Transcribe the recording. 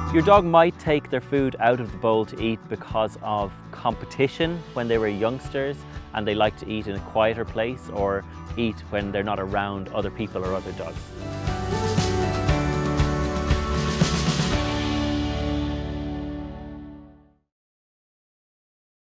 Your dog might take their food out of the bowl to eat because of competition when they were youngsters and they like to eat in a quieter place or eat when they're not around other people or other dogs.